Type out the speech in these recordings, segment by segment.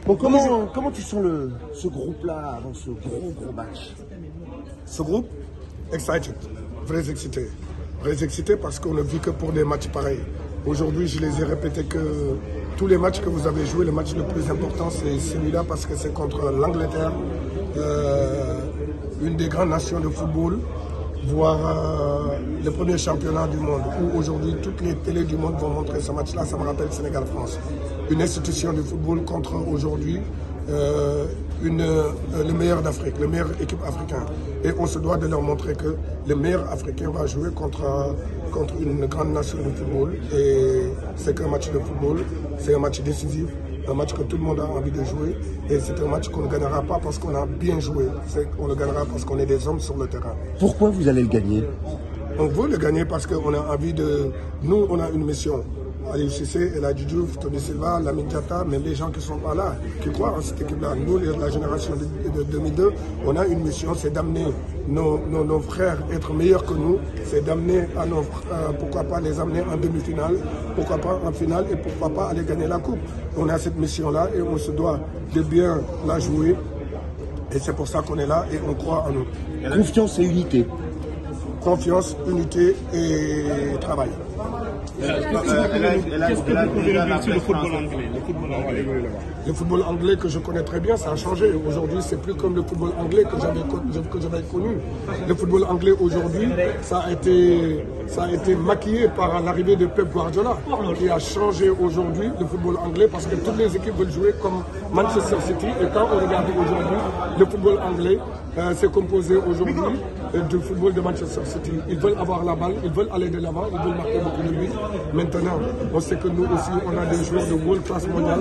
Bon, comment tu sens ce groupe-là avant ce gros match? Ce groupe, excited, très excité. Très excité parce qu'on ne vit que pour des matchs pareils. Aujourd'hui, je les ai répétés que tous les matchs que vous avez joués, le match le plus important, c'est celui-là parce que c'est contre l'Angleterre, une des grandes nations de football, voire le premier championnat du monde, où aujourd'hui toutes les télés du monde vont montrer ce match-là. Ça me rappelle Sénégal-France. Une institution du football contre aujourd'hui le meilleur d'Afrique, le meilleur équipe africaine. Et on se doit de leur montrer que le meilleur africain va jouer contre une grande nation de football. Et c'est qu'un match de football, c'est un match décisif, un match que tout le monde a envie de jouer. Et c'est un match qu'on ne gagnera pas parce qu'on a bien joué. On le gagnera parce qu'on est des hommes sur le terrain. Pourquoi vous allez le gagner? On veut le gagner parce qu'on a envie de... Nous, on a une mission. Aliou Cissé, El Hadji Diouf, Tony Silva, Lamine Diatta, même les gens qui ne sont pas là, qui croient en cette équipe-là. Nous, la génération de 2002, on a une mission, c'est d'amener nos frères à être meilleurs que nous, c'est d'amener à nos pourquoi pas les amener en demi-finale, pourquoi pas en finale et pourquoi pas aller gagner la coupe. On a cette mission-là et on se doit de bien la jouer. Et c'est pour ça qu'on est là et on croit en nous. Confiance et unité. Confiance, unité et travail. Qu'est-ce que vous pouvez dire sur le football anglais? Le football anglais que je connais très bien, ça a changé. Aujourd'hui, c'est plus comme le football anglais que j'avais connu. Le football anglais aujourd'hui, ça a été maquillé par l'arrivée de Pep Guardiola, qui a changé aujourd'hui le football anglais parce que toutes les équipes veulent jouer comme Manchester City. Et quand on regarde aujourd'hui, le football anglais, c'est composé aujourd'hui du football de Manchester City. Ils veulent avoir la balle, ils veulent aller de l'avant, ils veulent marquer beaucoup de buts. Maintenant, on sait que nous aussi, on a des joueurs de world class mondial.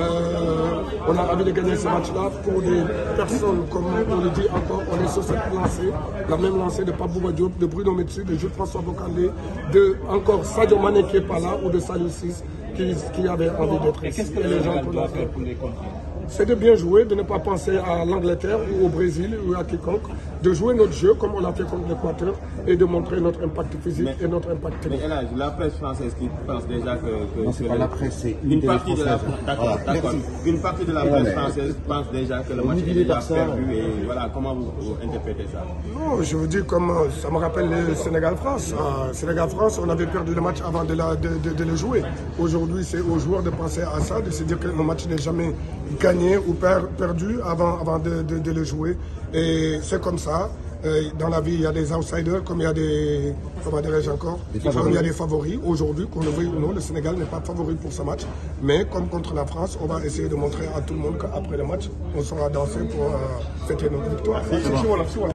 On a envie de gagner ce match-là pour des personnes, comme on le dit encore, on est sur cette lancée, la même lancée de Pape Bouba Diop, de Bruno Metsu, de Jules-François Bocandé, de encore Sadio Mané qui n'est pas là, ou de Saliou Ciss qui avait envie d'être ici. Qu'est-ce que les gens doivent faire pour les comprendre? C'est de bien jouer, de ne pas penser à l'Angleterre ou au Brésil ou à quiconque, de jouer notre jeu comme on l'a fait contre l'Équateur et de montrer notre impact physique et notre impact technique. Mais là, la presse française qui pense déjà que non, c'est pas la presse, c'est une partie de la presse. Une partie de la presse française pense déjà que le match est déjà perdu et voilà, comment vous interprétez ça? Non, je vous dis comme ça me rappelle le Sénégal-France. Sénégal-France, on avait perdu le match avant de le jouer. Aujourd'hui, c'est aux joueurs de penser à ça, de se dire que le match n'est jamais gagné ou perdu avant de le jouer. Et c'est comme ça. Dans la vie, il y a des outsiders, comme il y a des, comment dirais-je encore, comme il y a des favoris. Aujourd'hui, qu'on le veuille ou non, le Sénégal n'est pas favori pour ce match. Mais comme contre la France, on va essayer de montrer à tout le monde qu'après le match, on sera dansé pour fêter notre victoire.